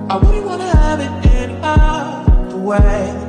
I wouldn't wanna have it any other way.